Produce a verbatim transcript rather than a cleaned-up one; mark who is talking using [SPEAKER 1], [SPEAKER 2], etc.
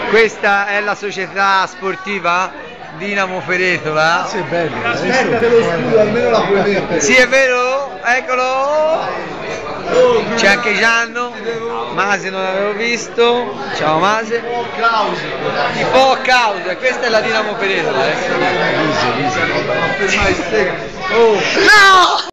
[SPEAKER 1] Questa è la società sportiva Dinamo Feretola.
[SPEAKER 2] Sì, è bello.
[SPEAKER 3] Aspetta che lo scudo almeno la puoi mettere.
[SPEAKER 1] Sì, è vero, eccolo. C'è anche Gianno. Mase non l'avevo visto. Ciao Mase. Tifo causa, questa è la Dinamo Feretola. Eh.
[SPEAKER 3] Oh.
[SPEAKER 1] No!